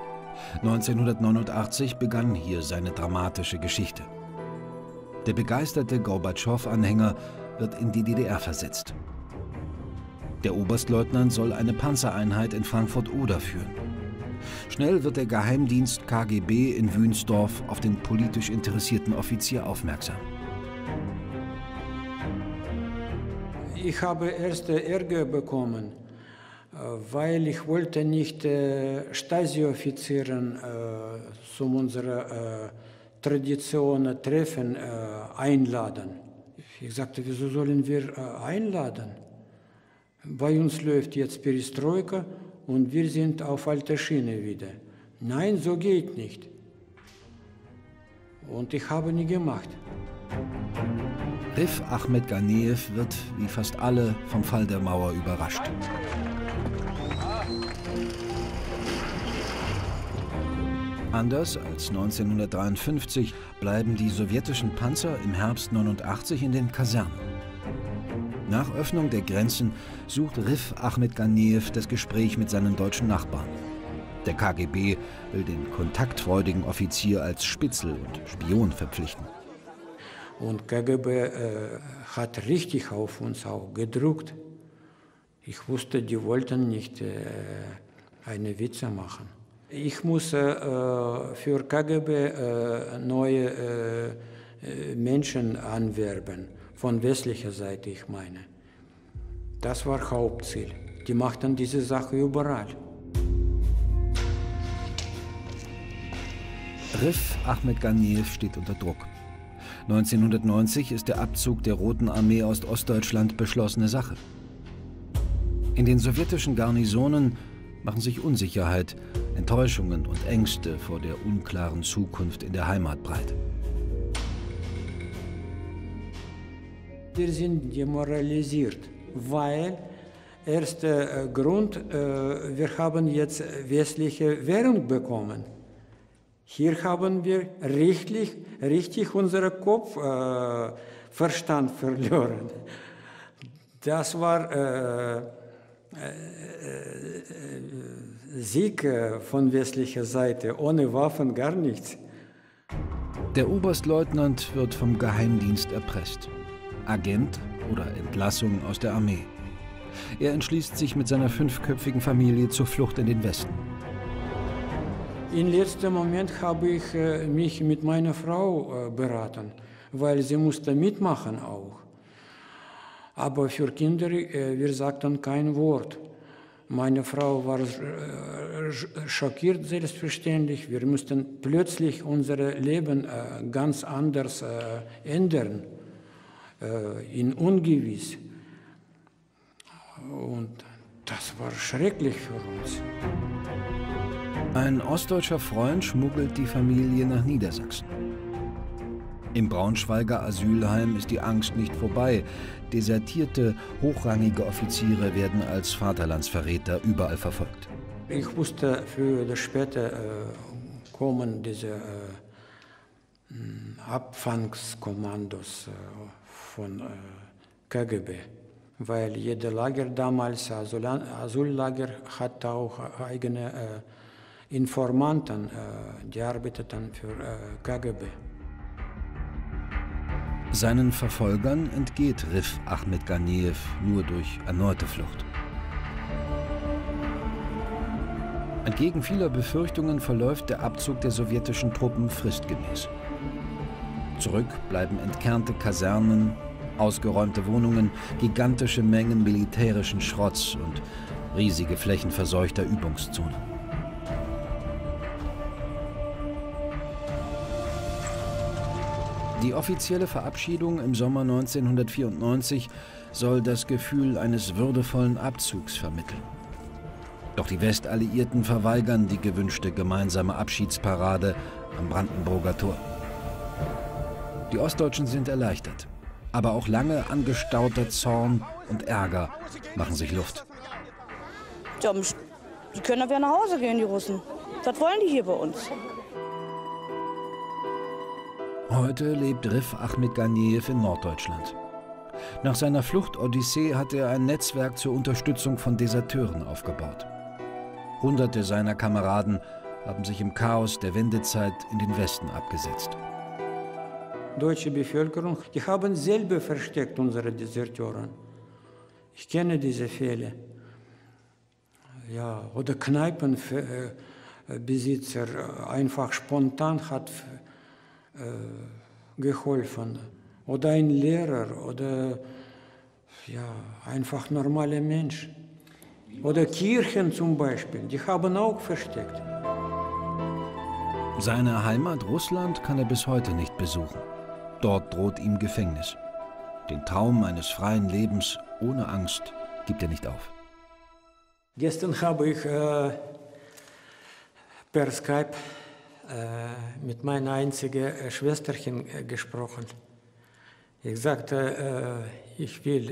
1989 begann hier seine dramatische Geschichte. Der begeisterte Gorbatschow-Anhänger wird in die DDR versetzt. Der Oberstleutnant soll eine Panzereinheit in Frankfurt-Oder führen. Schnell wird der Geheimdienst KGB in Wünsdorf auf den politisch interessierten Offizier aufmerksam. Ich habe erst Ärger bekommen, weil ich wollte nicht Stasi-Offizieren zu unserer Tradition Treffen einladen. Ich sagte, wieso sollen wir einladen? Bei uns läuft jetzt Perestroika und wir sind auf alter Schiene wieder. Nein, so geht nicht. Und ich habe nie gemacht. Rif Ahmed Ganeev wird, wie fast alle, vom Fall der Mauer überrascht. Anders als 1953 bleiben die sowjetischen Panzer im Herbst 1989 in den Kasernen. Nach Öffnung der Grenzen sucht Rif Ahmed Ganeev das Gespräch mit seinen deutschen Nachbarn. Der KGB will den kontaktfreudigen Offizier als Spitzel und Spion verpflichten. Und KGB hat richtig auf uns auch gedruckt. Ich wusste, die wollten nicht eine Witze machen. Ich muss für KGB neue Menschen anwerben, von westlicher Seite, ich meine. Das war Hauptziel. Die machten diese Sache überall. Rif Ahmed Ganeev steht unter Druck. 1990 ist der Abzug der Roten Armee aus Ostdeutschland beschlossene Sache. In den sowjetischen Garnisonen machen sich Unsicherheit, Enttäuschungen und Ängste vor der unklaren Zukunft in der Heimat breit. Wir sind demoralisiert, weil erster Grund, wir haben jetzt westliche Währung bekommen. Hier haben wir richtig unseren Kopfverstand verloren. Das war Sieg von westlicher Seite, ohne Waffen gar nichts. Der Oberstleutnant wird vom Geheimdienst erpresst. Agent oder Entlassung aus der Armee. Er entschließt sich mit seiner 5-köpfigen Familie zur Flucht in den Westen. Im letzten Moment habe ich mich mit meiner Frau beraten, weil sie musste mitmachen auch. Aber für Kinder, wir sagten kein Wort. Meine Frau war schockiert, selbstverständlich. Wir mussten plötzlich unser Leben ganz anders ändern, in Ungewiss. Und das war schrecklich für uns. Ein ostdeutscher Freund schmuggelt die Familie nach Niedersachsen. Im Braunschweiger Asylheim ist die Angst nicht vorbei. Desertierte, hochrangige Offiziere werden als Vaterlandsverräter überall verfolgt. Ich wusste, für das später kommen diese Abfangskommandos von KGB. Weil jeder Lager damals, Asyllager, hat auch eigene Informanten, die arbeiteten für KGB. Seinen Verfolgern entgeht Rif Ahmed Ganeev nur durch erneute Flucht. Entgegen vieler Befürchtungen verläuft der Abzug der sowjetischen Truppen fristgemäß. Zurück bleiben entkernte Kasernen, Ausgeräumte Wohnungen, gigantische Mengen militärischen Schrotts und riesige Flächen verseuchter Übungszonen. Die offizielle Verabschiedung im Sommer 1994 soll das Gefühl eines würdevollen Abzugs vermitteln. Doch die Westalliierten verweigern die gewünschte gemeinsame Abschiedsparade am Brandenburger Tor. Die Ostdeutschen sind erleichtert, aber auch lange angestauter Zorn und Ärger machen sich Luft. Ja, die können doch wieder nach Hause gehen, die Russen. Was wollen die hier bei uns? Heute lebt Rif Ahmed Ganiev in Norddeutschland. Nach seiner Flucht-Odyssee hat er ein Netzwerk zur Unterstützung von Deserteuren aufgebaut. Hunderte seiner Kameraden haben sich im Chaos der Wendezeit in den Westen abgesetzt. Deutsche Bevölkerung, die haben selber versteckt unsere Deserteuren. Ich kenne diese Fälle. Ja, oder Kneipenbesitzer einfach spontan hat geholfen. Oder ein Lehrer oder ja, einfach normaler Mensch. Oder Kirchen zum Beispiel, die haben auch versteckt. Seine Heimat Russland kann er bis heute nicht besuchen. Dort droht ihm Gefängnis. Den Traum eines freien Lebens ohne Angst gibt er nicht auf. Gestern habe ich per Skype mit meinem einzigen Schwesterchen gesprochen. Ich sagte, ich will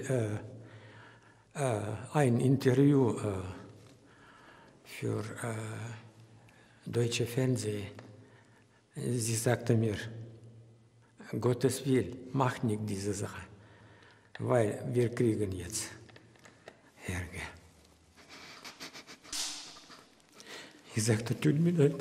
ein Interview für deutsche Fernsehen. Sie sagte mir, Gottes Willen, mach nicht diese Sache, weil wir kriegen jetzt Ärger. Ich sagte, tut mir leid.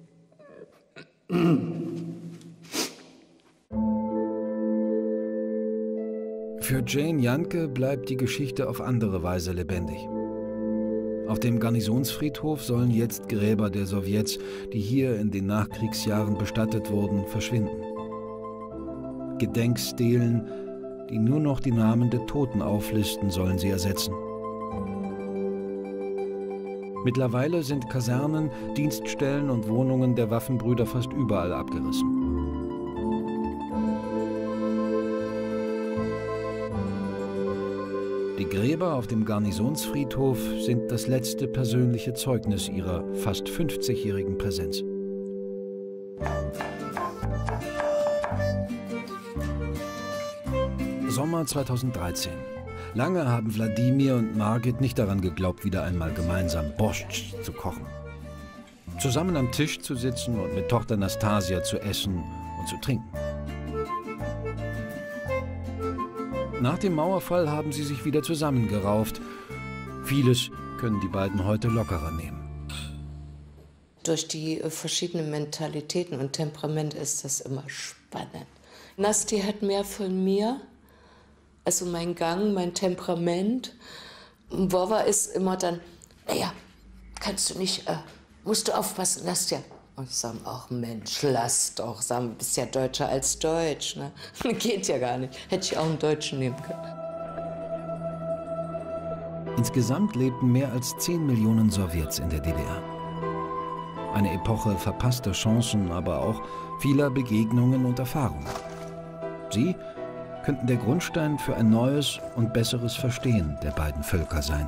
Für Jane Janke bleibt die Geschichte auf andere Weise lebendig. Auf dem Garnisonsfriedhof sollen jetzt Gräber der Sowjets, die hier in den Nachkriegsjahren bestattet wurden, verschwinden. Gedenkstelen, die nur noch die Namen der Toten auflisten, sollen sie ersetzen. Mittlerweile sind Kasernen, Dienststellen und Wohnungen der Waffenbrüder fast überall abgerissen. Die Gräber auf dem Garnisonsfriedhof sind das letzte persönliche Zeugnis ihrer fast 50-jährigen Präsenz. Sommer 2013. Lange haben Wladimir und Margit nicht daran geglaubt, wieder einmal gemeinsam Borscht zu kochen. Zusammen am Tisch zu sitzen und mit Tochter Nastasia zu essen und zu trinken. Nach dem Mauerfall haben sie sich wieder zusammengerauft. Vieles können die beiden heute lockerer nehmen. Durch die verschiedenen Mentalitäten und Temperament ist das immer spannend. Nasti hat mehr von mir. Also mein Gang, mein Temperament. Und Wova ist immer dann, naja, kannst du nicht, musst du aufpassen, lass ja. Und ich sage, ach Mensch, lass doch, sagen, du bist ja Deutscher als Deutsch. Ne? Geht ja gar nicht. Hätte ich auch einen Deutschen nehmen können. Insgesamt lebten mehr als 10 Millionen Sowjets in der DDR. Eine Epoche verpasster Chancen, aber auch vieler Begegnungen und Erfahrungen. Sie könnten der Grundstein für ein neues und besseres Verstehen der beiden Völker sein.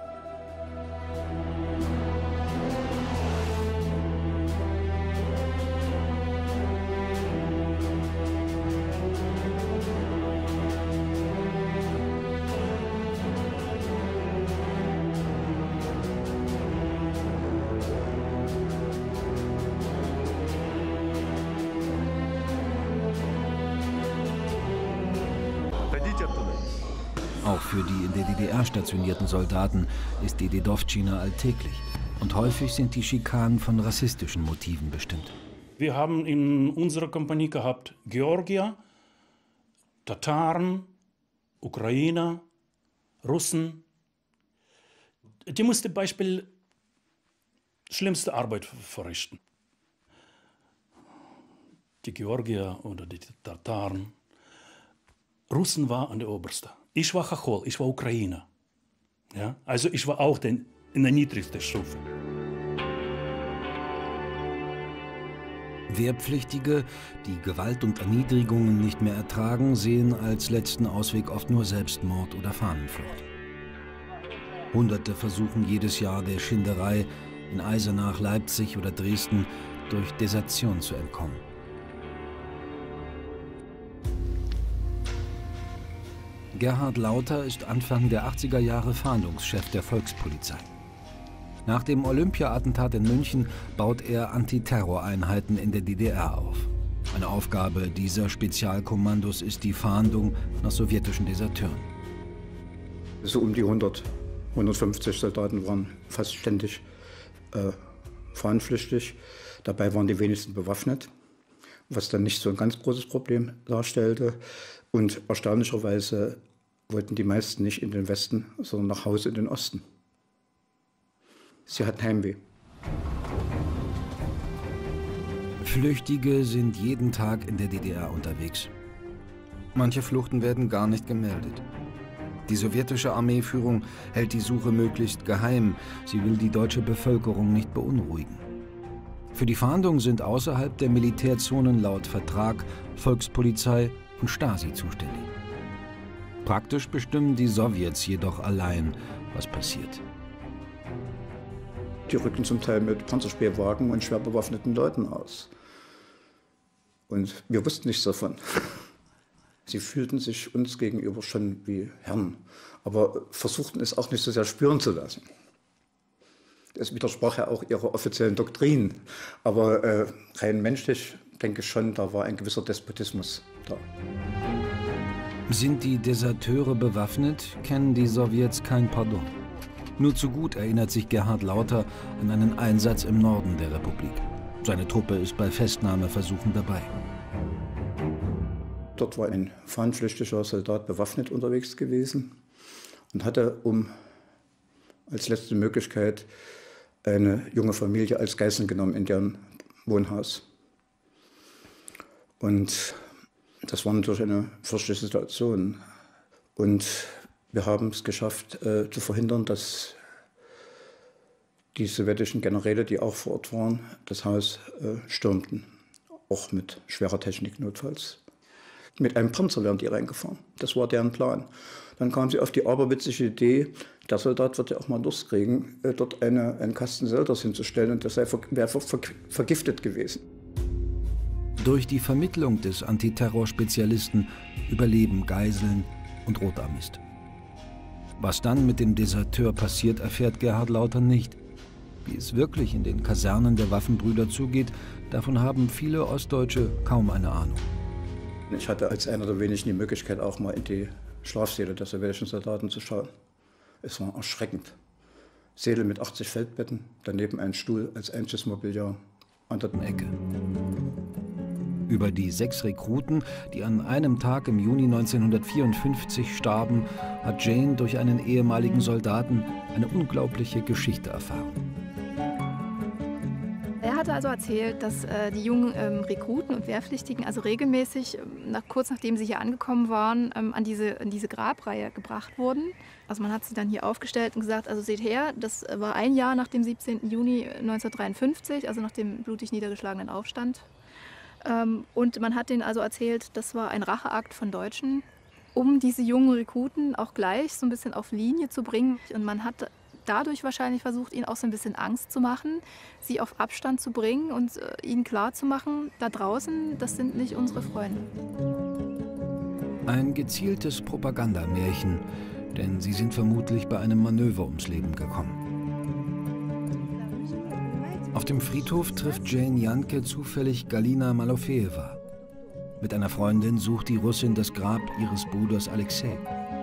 Auch für die in der DDR stationierten Soldaten ist die Dedowtschina alltäglich. Und häufig sind die Schikanen von rassistischen Motiven bestimmt. Wir haben in unserer Kompanie gehabt Georgier, Tataren, Ukrainer, Russen. Die mussten zum Beispiel schlimmste Arbeit verrichten. Die Georgier oder die Tataren Russen war an der Oberste. Ich war Chachol, ich war Ukrainer. Ja? Also ich war auch in der niedrigsten Stufe. Wehrpflichtige, die Gewalt und Erniedrigungen nicht mehr ertragen, sehen als letzten Ausweg oft nur Selbstmord oder Fahnenflucht. Hunderte versuchen jedes Jahr der Schinderei in Eisenach, Leipzig oder Dresden durch Desertion zu entkommen. Gerhard Lauter ist Anfang der 80er Jahre Fahndungschef der Volkspolizei. Nach dem Olympia-Attentat in München baut er Antiterroreinheiten in der DDR auf. Eine Aufgabe dieser Spezialkommandos ist die Fahndung nach sowjetischen Deserteuren. So um die 150 Soldaten waren fast ständig fahnenpflichtig. Dabei waren die wenigsten bewaffnet, was dann nicht so ein ganz großes Problem darstellte. Und erstaunlicherweise wollten die meisten nicht in den Westen, sondern nach Hause in den Osten. Sie hatten Heimweh. Flüchtige sind jeden Tag in der DDR unterwegs. Manche Fluchten werden gar nicht gemeldet. Die sowjetische Armeeführung hält die Suche möglichst geheim. Sie will die deutsche Bevölkerung nicht beunruhigen. Für die Fahndung sind außerhalb der Militärzonen laut Vertrag Volkspolizei und Stasi zuständig. Praktisch bestimmen die Sowjets jedoch allein, was passiert. Die rücken zum Teil mit Panzerspähwagen und schwer bewaffneten Leuten aus. Und wir wussten nichts davon. Sie fühlten sich uns gegenüber schon wie Herren, aber versuchten es auch nicht so sehr spüren zu lassen. Es widersprach ja auch ihrer offiziellen Doktrin, aber rein menschlich denke ich schon, da war ein gewisser Despotismus da. Sind die Deserteure bewaffnet, kennen die Sowjets kein Pardon. Nur zu gut erinnert sich Gerhard Lauter an einen Einsatz im Norden der Republik. Seine Truppe ist bei Festnahmeversuchen dabei. Dort war ein fahnenflüchtiger Soldat bewaffnet unterwegs gewesen und hatte, als letzte Möglichkeit, eine junge Familie als Geisel genommen in deren Wohnhaus. Und das war natürlich eine fürchterliche Situation. Und wir haben es geschafft, zu verhindern, dass die sowjetischen Generäle, die auch vor Ort waren, das Haus stürmten. Auch mit schwerer Technik notfalls. Mit einem Panzer wären die reingefahren. Das war deren Plan. Dann kamen sie auf die aberwitzige Idee, der Soldat wird ja auch mal Durst kriegen, dort einen Kasten Selters hinzustellen und das wäre vergiftet gewesen. Durch die Vermittlung des Antiterrorspezialisten überleben Geiseln und Rotarmist. Was dann mit dem Deserteur passiert, erfährt Gerhard Lauter nicht. Wie es wirklich in den Kasernen der Waffenbrüder zugeht, davon haben viele Ostdeutsche kaum eine Ahnung. Ich hatte als einer der wenigen die Möglichkeit, auch mal in die Schlafsäle der sowjetischen Soldaten zu schauen. Es war erschreckend. Säle mit 80 Feldbetten, daneben ein Stuhl als einziges Mobiliar an der Ecke. Über die 6 Rekruten, die an einem Tag im Juni 1954 starben, hat Jane durch einen ehemaligen Soldaten eine unglaubliche Geschichte erfahren. Er hatte also erzählt, dass die jungen Rekruten und Wehrpflichtigen also regelmäßig, kurz nachdem sie hier angekommen waren, an diese Grabreihe gebracht wurden. Also man hat sie dann hier aufgestellt und gesagt, also seht her, das war ein Jahr nach dem 17. Juni 1953, also nach dem blutig niedergeschlagenen Aufstand. Und man hat denen also erzählt, das war ein Racheakt von Deutschen, um diese jungen Rekruten auch gleich so ein bisschen auf Linie zu bringen. Und man hat dadurch wahrscheinlich versucht, ihnen auch so ein bisschen Angst zu machen, sie auf Abstand zu bringen und ihnen klarzumachen, da draußen, das sind nicht unsere Freunde. Ein gezieltes Propagandamärchen, denn sie sind vermutlich bei einem Manöver ums Leben gekommen. Auf dem Friedhof trifft Jane Janke zufällig Galina Malofejewa. Mit einer Freundin sucht die Russin das Grab ihres Bruders Alexei.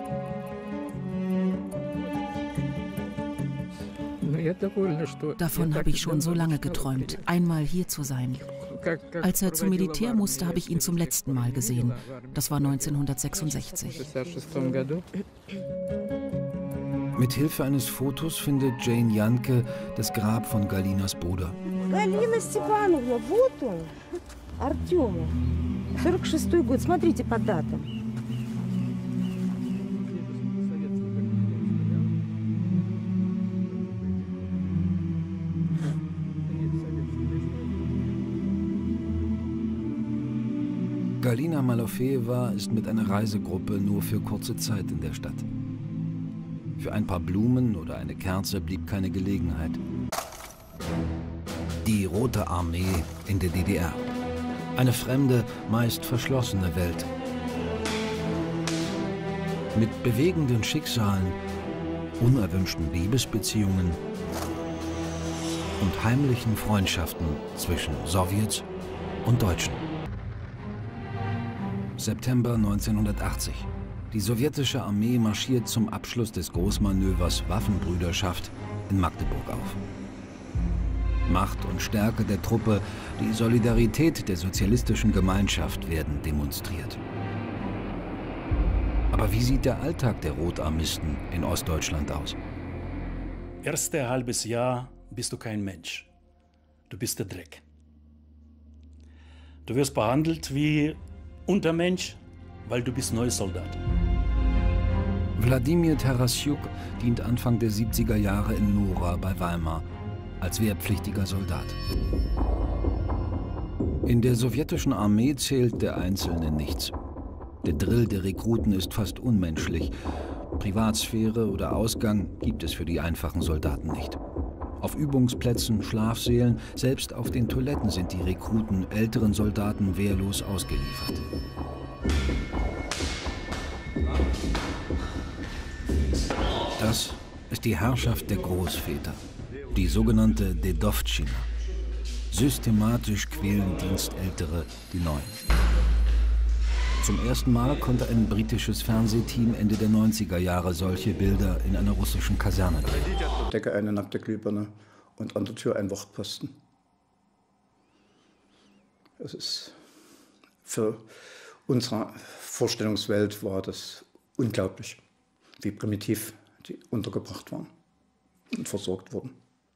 Davon habe ich schon so lange geträumt, einmal hier zu sein. Als er zum Militär musste, habe ich ihn zum letzten Mal gesehen. Das war 1966. Mit Hilfe eines Fotos findet Jane Janke das Grab von Galinas Bruder. Галина Степановна, вот он, Артема. 46-й год, смотрите по датам. Galina Malofeeva ist mit einer Reisegruppe nur für kurze Zeit in der Stadt. Für ein paar Blumen oder eine Kerze blieb keine Gelegenheit. Die Rote Armee in der DDR. Eine fremde, meist verschlossene Welt. Mit bewegenden Schicksalen, unerwünschten Liebesbeziehungen und heimlichen Freundschaften zwischen Sowjets und Deutschen. September 1980. Die sowjetische Armee marschiert zum Abschluss des Großmanövers Waffenbrüderschaft in Magdeburg auf. Macht und Stärke der Truppe, die Solidarität der sozialistischen Gemeinschaft werden demonstriert. Aber wie sieht der Alltag der Rotarmisten in Ostdeutschland aus? Erste halbes Jahr bist du kein Mensch. Du bist der Dreck. Du wirst behandelt wie Untermensch, weil du bist neuer Soldat. Wladimir Tarassiuk dient Anfang der 70er Jahre in Nora bei Weimar als wehrpflichtiger Soldat. In der sowjetischen Armee zählt der Einzelne nichts. Der Drill der Rekruten ist fast unmenschlich. Privatsphäre oder Ausgang gibt es für die einfachen Soldaten nicht. Auf Übungsplätzen, Schlafsälen, selbst auf den Toiletten sind die Rekruten älteren Soldaten wehrlos ausgeliefert. Das ist die Herrschaft der Großväter, die sogenannte Dedowtschina. Systematisch quälen Dienstältere die Neuen. Zum ersten Mal konnte ein britisches Fernsehteam Ende der 90er Jahre solche Bilder in einer russischen Kaserne drehen. Decke eine nackte Glühbirne und an der Tür ein Wachtposten. Das ist für unsere Vorstellungswelt war das unglaublich, wie primitiv die untergebracht waren und versorgt wurden.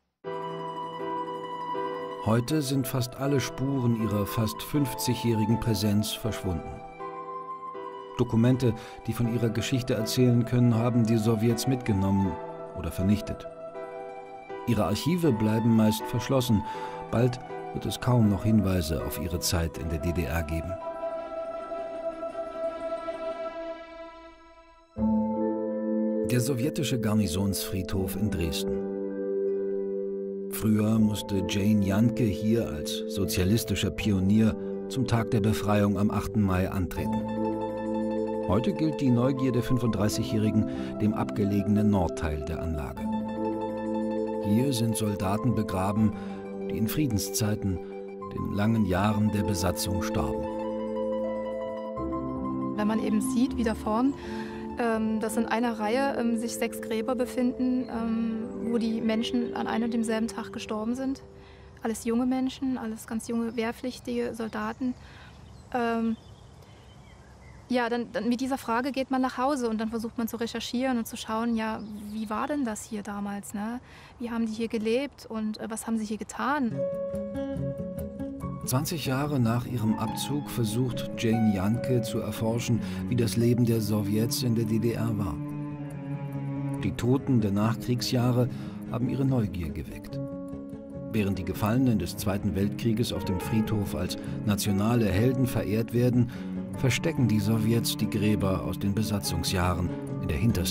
Heute sind fast alle Spuren ihrer fast 50-jährigen Präsenz verschwunden. Dokumente, die von ihrer Geschichte erzählen können, haben die Sowjets mitgenommen oder vernichtet. Ihre Archive bleiben meist verschlossen. Bald wird es kaum noch Hinweise auf ihre Zeit in der DDR geben. Der sowjetische Garnisonsfriedhof in Dresden. Früher musste Jane Janke hier als sozialistischer Pionier zum Tag der Befreiung am 8. Mai antreten. Heute gilt die Neugier der 35-Jährigen dem abgelegenen Nordteil der Anlage. Hier sind Soldaten begraben, die in Friedenszeiten, den langen Jahren der Besatzung, starben. Wenn man eben sieht, wie da vorn, dass in einer Reihe sich 6 Gräber befinden, wo die Menschen an einem und demselben Tag gestorben sind. Alles junge Menschen, alles ganz junge wehrpflichtige Soldaten. Ja, dann mit dieser Frage geht man nach Hause und dann versucht man zu recherchieren und zu schauen, ja, wie war denn das hier damals, ne? Wie haben die hier gelebt und was haben sie hier getan? 20 Jahre nach ihrem Abzug versucht Jane Janke zu erforschen, wie das Leben der Sowjets in der DDR war. Die Toten der Nachkriegsjahre haben ihre Neugier geweckt. Während die Gefallenen des Zweiten Weltkrieges auf dem Friedhof als nationale Helden verehrt werden, verstecken die Sowjets die Gräber aus den Besatzungsjahren in der hintersten